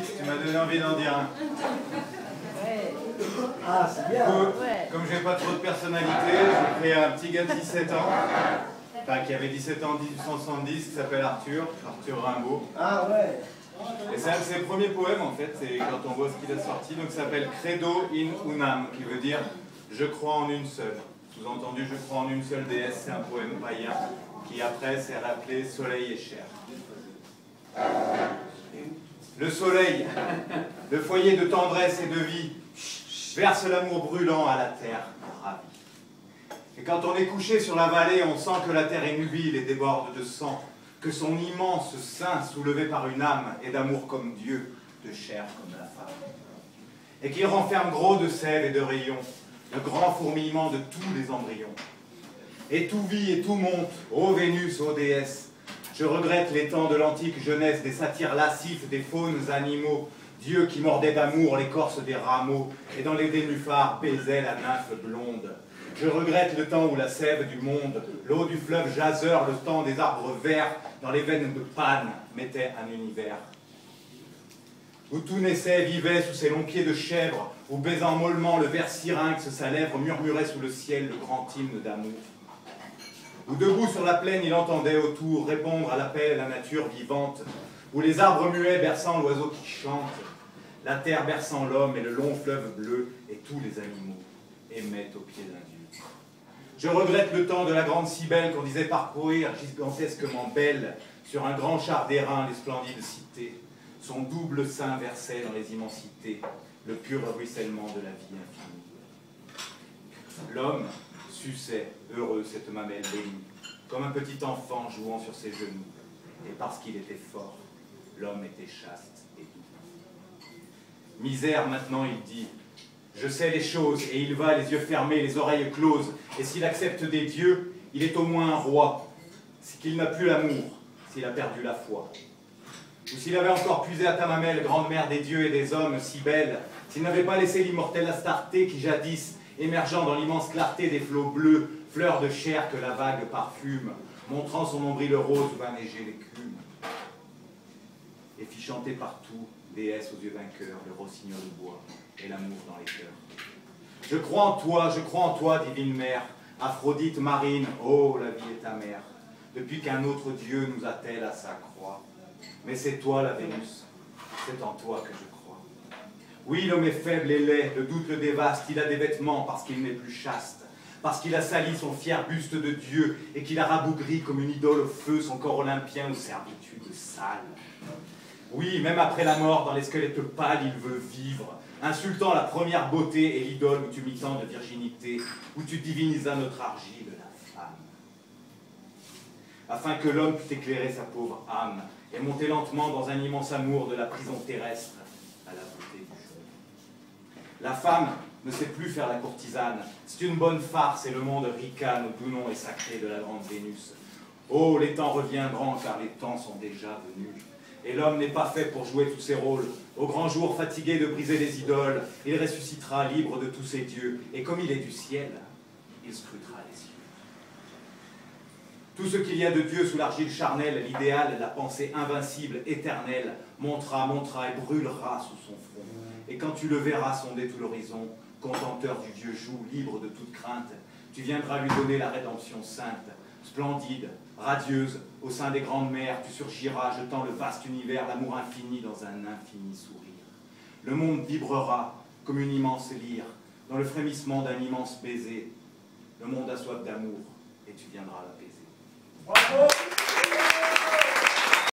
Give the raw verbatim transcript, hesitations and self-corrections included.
tu m'as donné envie d'en dire un. Ah, c'est bien. Coup, comme j'ai pas trop de personnalité, j'ai pris un petit gars de dix-sept ans, enfin qui avait dix-sept ans en mille huit cent soixante-dix, qui s'appelle Arthur, Arthur Rimbaud. Ah ouais. Et c'est un de ses premiers poèmes en fait, c'est quand on voit ce qu'il a sorti, donc ça s'appelle Credo in unam, qui veut dire je crois en une seule. Sous-entendu, je crois en une seule déesse, c'est un poème païen qui après s'est rappelé Soleil et chair. Le soleil, le foyer de tendresse et de vie, verse l'amour brûlant à la terre ravie. Et quand on est couché sur la vallée, on sent que la terre est nubile et déborde de sang, que son immense sein, soulevé par une âme, est d'amour comme Dieu, de chair comme la femme. Et qu'il renferme gros de sève et de rayons, le grand fourmillement de tous les embryons. Et tout vit et tout monte, ô Vénus, ô déesse. Je regrette les temps de l'antique jeunesse, des satyres lascifs, des faunes animaux, Dieu qui mordait d'amour l'écorce des rameaux, et dans les nénuphars baisait la nymphe blonde. Je regrette le temps où la sève du monde, l'eau du fleuve jaseur, le temps des arbres verts, dans les veines de Pan, mettait un univers. Où tout naissait, vivait sous ses longs pieds de chèvre, où baisant mollement le ver syrinx, sa lèvre murmurait sous le ciel le grand hymne d'amour. Où debout sur la plaine, il entendait autour répondre à l'appel à la nature vivante, où les arbres muets berçant l'oiseau qui chante, la terre berçant l'homme et le long fleuve bleu, et tous les animaux aimaient au pied d'un dieu. Je regrette le temps de la grande Cybèle qu'on disait parcourir gigantesquement belle, sur un grand char d'airain les splendides cités. Son double sein versait dans les immensités le pur ruissellement de la vie infinie. L'homme suçait, heureux, cette mamelle bénie, comme un petit enfant jouant sur ses genoux. Et parce qu'il était fort, l'homme était chaste et doux. Misère, maintenant, il dit, je sais les choses, et il va, les yeux fermés, les oreilles closes, et s'il accepte des dieux, il est au moins un roi. C'est qu'il n'a plus l'amour, s'il a perdu la foi. Ou s'il avait encore puisé à ta mamelle, grande mère des dieux et des hommes, si belle, s'il n'avait pas laissé l'immortelle Astarté qui jadis, émergeant dans l'immense clarté des flots bleus, fleurs de chair que la vague parfume, montrant son nombril rose où va neiger l'écume, et fit chanter partout, déesse aux yeux vainqueurs, le rossignol de bois et l'amour dans les cœurs. Je crois en toi, je crois en toi, divine mère, Aphrodite marine, oh, la vie est amère, depuis qu'un autre Dieu nous attelle à sa croix. Mais c'est toi, la Vénus, c'est en toi que je crois. Oui, l'homme est faible et laid, le doute le dévaste, il a des vêtements parce qu'il n'est plus chaste, parce qu'il a sali son fier buste de Dieu et qu'il a rabougri comme une idole au feu son corps olympien aux servitudes sales. Oui, même après la mort, dans les squelettes pâles, il veut vivre, insultant la première beauté et l'idole où tu mis tant de virginité, où tu divinisas notre argile, la femme. Afin que l'homme pût éclairer sa pauvre âme et monter lentement dans un immense amour de la prison terrestre à la beauté du jour. La femme ne sait plus faire la courtisane, c'est une bonne farce et le monde ricane au doux nom et sacré de la grande Vénus. Oh, les temps reviendront car les temps sont déjà venus. Et l'homme n'est pas fait pour jouer tous ses rôles. Au grand jour, fatigué de briser les idoles, il ressuscitera libre de tous ses dieux. Et comme il est du ciel, il scrutera les cieux. Tout ce qu'il y a de Dieu sous l'argile charnelle, l'idéal, la pensée invincible, éternelle, montera, montera et brûlera sous son front. Et quand tu le verras sonder tout l'horizon, contenteur du Dieu joug, libre de toute crainte, tu viendras lui donner la rédemption sainte, splendide, radieuse, au sein des grandes mers, tu surgiras, jetant le vaste univers, l'amour infini dans un infini sourire. Le monde vibrera comme une immense lyre, dans le frémissement d'un immense baiser. Le monde a soif d'amour, et tu viendras l'apaiser. Bravo!